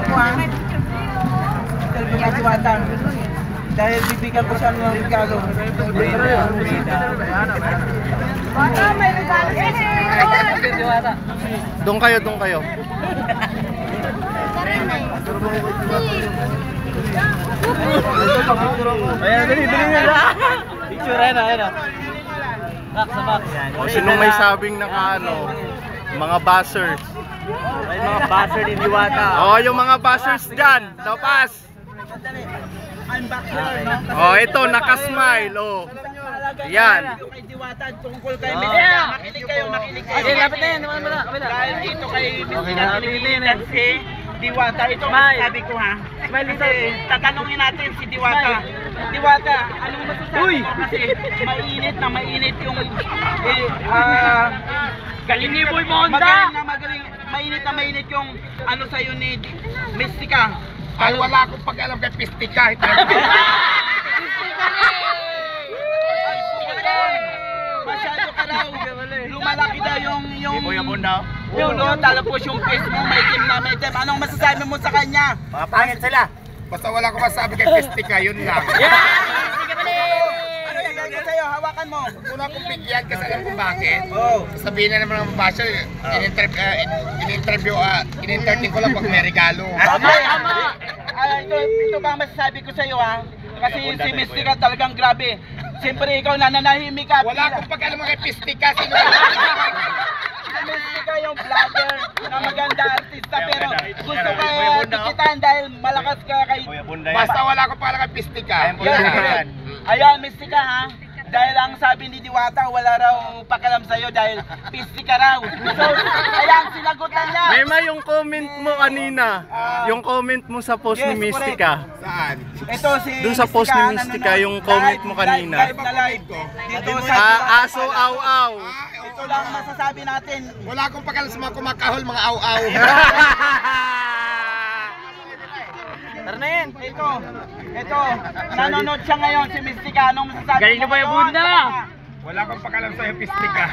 ako ha. Interview kay Diwata. Dahil bibigyan ko siya ng regalo. Bata, may regalo. Doon kayo, doon kayo. Ayan, dali nila. Picture na, ayan. Back sa back. O, sinong may sabing ano, mga buzzers? May mga buzzer ni Diwata. O, yung mga buzzers dyan, lapas. I'm back here, no? O, ito, nakasmile, o. Yan. Kay Diwata, tungkol kay Mistika. Makinig kayo, makinig kayo. Okay, lapit na yan. Dahil dito kay Mistika, pinilitan si Diwata. Ito ang sabi ko ha. Kasi tatanungin natin si Diwata. Diwata, anong masasabi mo? Kasi mainit yung Galing ni Boy Monda! magaling, mainit yung ano sa'yo ni Mistika. Ay, wala akong pag-alam kay Mistika. Masyado ka raw. Lumalaki daw yung ulo, talapos yung face mo, may team na may team. Anong masasabi mo sa kanya? Mga pangit sila. Basta wala akong masabi kay Mistika, yun lang. Ano yan gagawin sa'yo? Hawakan mo. Una akong bigyan kasi alam kung bakit. Oh. Sabihin na naman ng basher, in-entertain ko lang pag may regalo. Tama! Ito ba ang masasabi ko sa'yo ha? Kasi si Mistika talagang grabe. Siyempre ikaw nananahimik ka. Wala akong pag-alam kay Mistika. Sino ba? Si Mistika yung vlogger na maganda artista pero gusto ka dikitan dahil malakas ka kay... Basta wala akong pag-alam kay Mistika. Ayan, Mistika ha. Dahil ang sabi ni Diwata, wala raw pakalam sa'yo dahil pisti ka raw. So, ayan, sinagutan niya. Mema, yung comment mo kanina, yung comment mo sa post ni Mistika. Saan? Ito si Doon sa post ni Mistika, yung comment mo kanina. Live na live. Dito sa Aso aw-aw. Ito lang masasabi natin. Wala akong pag-alam sa mga kumakahol, mga aw-aw. Tara na yan. Ito, nanonood siya ngayon si Mistika. Anong masasabi mo? Galing na ba yung bunda? Wala akong pag-alam sa'yo, Mistika.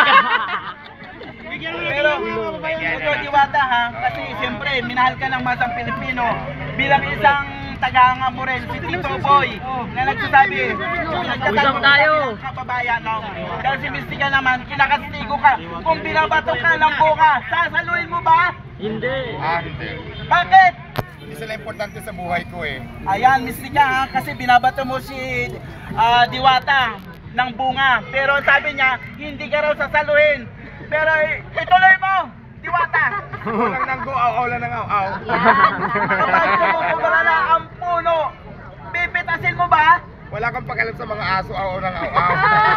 Pero ito Diwata ha, kasi siyempre minahal ka ng masang Pilipino bilang isang tagahanga mo rin, si Tito Boy na nagsasabi, Usap tayo. Kababayan, no? Dahil si Mistika naman, kinakastigo ka. Kung binabato ka ng buka, sasaluhin mo ba? Hindi. Hindi. Bakit? Hindi sila importante sa buhay ko eh. Ayan, Mistika ha, kasi binabato mo si Diwata ng bunga. Pero sabi niya, hindi ka raw sasaluhin. Pero ituloy mo, Diwata. Walang nang go, aw-aw lang ng aw-aw. Kapag sumusobra na ang puno, pipitasin mo ba? Wala kang pag-alam sa mga aso, aw-aw lang aw-aw.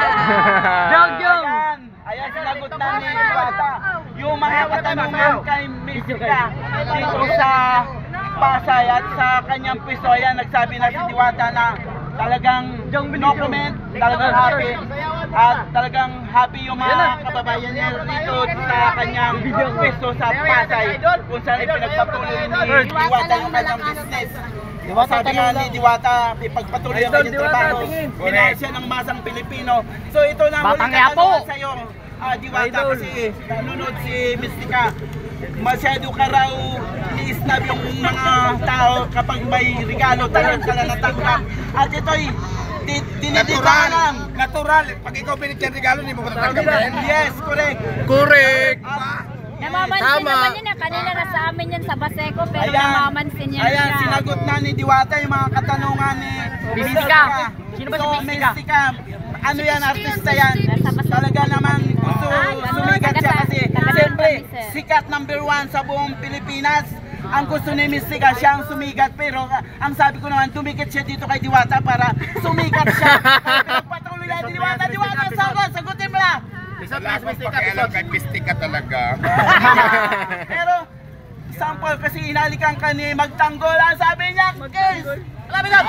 Jong! Ayan, sinagot na ni Diwata. Yung mga katanungan kay Mistika dito sa Pasay at sa kanyang piso, ayan, nagsabi na si Diwata na talagang no comment, talagang happy. At talagang happy yung mga kababayan niya dito sa kanyang pwesto sa Pasay kung saan ipinagpatuloy ni Diwata yung kanyang business. Sabi nga ni Diwata, ipagpatuloy ang kanyang trabaho. Ginahal siya ng masang Pilipino. So ito na ang huling katanungan sa'yo, Diwata, kasi nanonood si Mistika. Masyado ka raw i-snub yung mga tao kapag may regalo, talagang ka na natanggap. At ito'y dinidita lang. Natural. Pag ikaw binigyan regalo, hindi mo ko tatanggapin. Yes, correct. Correct! Namamansin Tama. naman yun. Kanina nasa amin yan sa Baseco pero namamansin niya Ayan, siya. sinagot na ni Diwata yung mga katanungan ni Mistika. Sino ba si So, Mistika? Mistika, ano yan, artista yan. Talaga naman gusto sumigat siya kasi siyempre, sikat #1 sa buong Pilipinas. Ang gusto ni Mistika, siya ang sumigat. Pero ang sabi ko naman, dumikit siya dito kay Diwata para sumigat siya. Patuloy na Diwata, sagutin mo na. Wala akong pakialam kay Mistika talaga. Pero, sample kasi inalikan ka ni Magtanggol. Ang sabi niya, guys, alam mo na!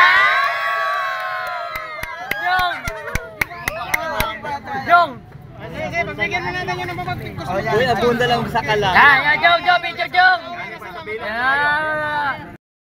Jong! Sige, pagbigyan na natin yun ng pamagpigkos. Uy, abunda lang sa kala. Jong! Picture, Jong!